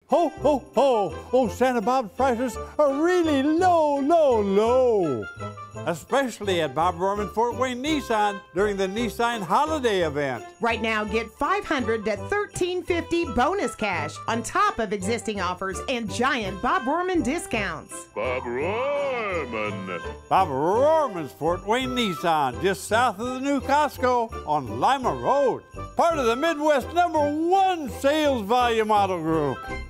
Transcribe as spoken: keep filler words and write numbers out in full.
Ho, ho, ho! Old Santa Bob's prices are really low, low, low. Especially at Bob Rohrman Fort Wayne Nissan during the Nissan Holiday Event. Right now, get five hundred to thirteen fifty bonus cash on top of existing offers and giant Bob Rohrman discounts. Bob Rohrman. Bob Rohrman's Fort Wayne Nissan, just south of the new Costco on Lima Road. Part of the Midwest number one sales volume auto group.